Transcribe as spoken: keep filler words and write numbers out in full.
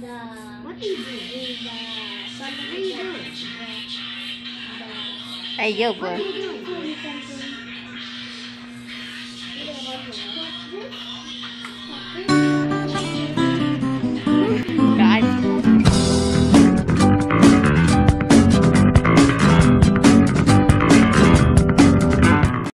The What are you doing? is the What are you doing? Ayo What are po. you doing? the something. What do you want to know? What's this?